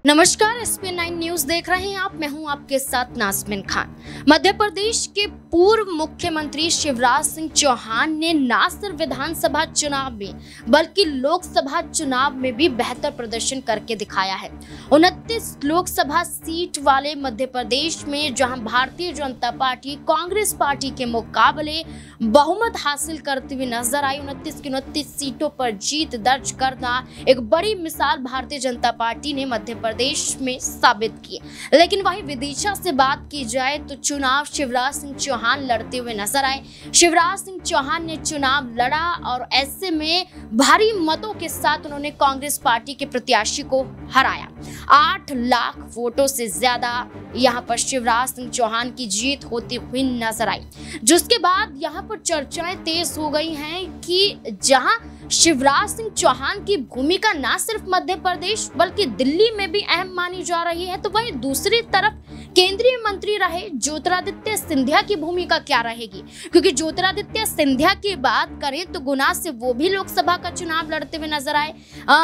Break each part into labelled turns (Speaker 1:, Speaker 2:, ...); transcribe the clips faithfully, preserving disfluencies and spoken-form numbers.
Speaker 1: नमस्कार, S P nine news देख रहे हैं आप। मैं हूं आपके साथ नाज़मीन खान। मध्य प्रदेश के पूर्व मुख्यमंत्री शिवराज सिंह चौहान ने न सिर्फ विधानसभा चुनाव में बल्कि लोकसभा चुनाव में भी बेहतर प्रदर्शन करके दिखाया है। उनतीस लोकसभा सीट वाले मध्य प्रदेश में जहां भारतीय जनता पार्टी कांग्रेस पार्टी के मुकाबले बहुमत हासिल करती हुई नजर आई, उनतीस की उनतीस सीटों पर जीत दर्ज करना एक बड़ी मिसाल भारतीय जनता पार्टी ने मध्य प्रदेश में साबित की। लेकिन वहीं विदिशा से बात की जाए तो चुनाव शिवराज सिंह चौहान लड़ते हुए नजर आए। शिवराज सिंह चौहान ने चुनाव लड़ा और ऐसे में भारी मतों के साथ उन्होंने कांग्रेस पार्टी के प्रत्याशी को हराया। आठ लाख वोटों से ज्यादा यहां पर शिवराज सिंह चौहान की जीत होती हुई नजर आई, जिसके बाद यहां पर चर्चाएं तेज हो गई हैं कि जहां शिवराज सिंह चौहान की भूमिका न सिर्फ मध्य प्रदेश बल्कि दिल्ली में भी अहम मानी जा रही है, तो वहीं दूसरी तरफ केंद्रीय मंत्री रहे ज्योतिरादित्य सिंधिया की भूमिका क्या रहेगी। क्योंकि ज्योतिरादित्य सिंधिया की बात करें तो गुना से वो भी लोकसभा का चुनाव लड़ते हुए नजर आए।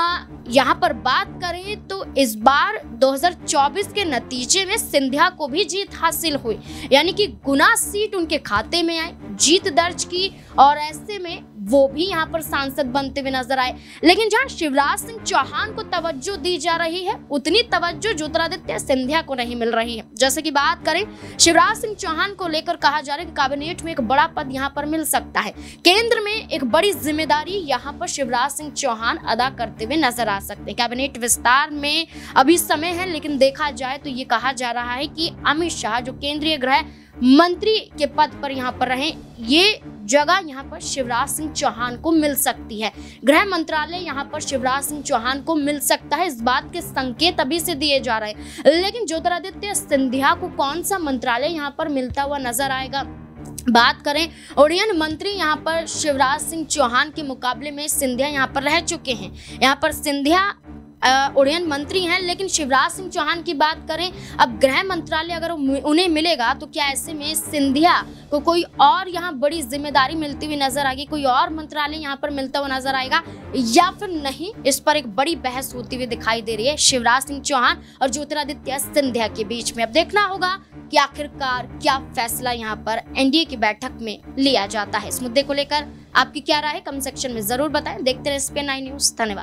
Speaker 1: यहाँ पर बात करें तो इस बार दो हज़ार चौबीस के नतीजे में सिंधिया को भी जीत हासिल हुई, यानी कि गुना सीट उनके खाते में आई, जीत दर्ज की और ऐसे में वो भी यहाँ पर सांसद बनते हुए नजर आए। लेकिन जहाँ शिवराज सिंह चौहान को तवज्जो दी जा रही है, उतनी तवज्जो ज्योतिरादित्य सिंधिया को नहीं मिल रही है। जैसे कि बात करें शिवराज सिंह चौहान को लेकर कहा जा रहा है कि कैबिनेट में एक बड़ा पद यहाँ पर मिल सकता है। केंद्र में एक बड़ी जिम्मेदारी यहाँ पर शिवराज सिंह चौहान अदा करते हुए नजर आ सकते हैं। कैबिनेट विस्तार में अभी समय है, लेकिन देखा जाए तो ये कहा जा रहा है कि अमित शाह जो केंद्रीय गृह मंत्री के पद पर यहाँ पर रहे, ये जगह यहाँ पर शिवराज सिंह चौहान को मिल सकती है। गृह मंत्रालय यहाँ पर शिवराज सिंह चौहान को मिल सकता है, इस बात के संकेत अभी से दिए जा रहे हैं। लेकिन ज्योतिरादित्य सिंधिया को कौन सा मंत्रालय यहाँ पर मिलता हुआ नजर आएगा। बात करें उड्डयन मंत्री यहाँ पर शिवराज सिंह चौहान के मुकाबले में सिंधिया यहाँ पर रह चुके हैं। यहाँ पर सिंधिया उड्डयन मंत्री हैं, लेकिन शिवराज सिंह चौहान की बात करें, अब गृह मंत्रालय अगर उन्हें मिलेगा तो क्या ऐसे में सिंधिया को कोई और यहाँ बड़ी जिम्मेदारी मिलती हुई नजर आएगी, कोई और मंत्रालय यहाँ पर मिलता हुआ नजर आएगा या फिर नहीं। इस पर एक बड़ी बहस होती हुई दिखाई दे रही है शिवराज सिंह चौहान और ज्योतिरादित्य सिंधिया के बीच में। अब देखना होगा कि आखिरकार क्या फैसला यहाँ पर एन डी ए की बैठक में लिया जाता है। इस मुद्दे को लेकर आपकी क्या राय है, कमेंट सेक्शन में जरूर बताएं। देखते रहे एस पी नाइन न्यूज। धन्यवाद।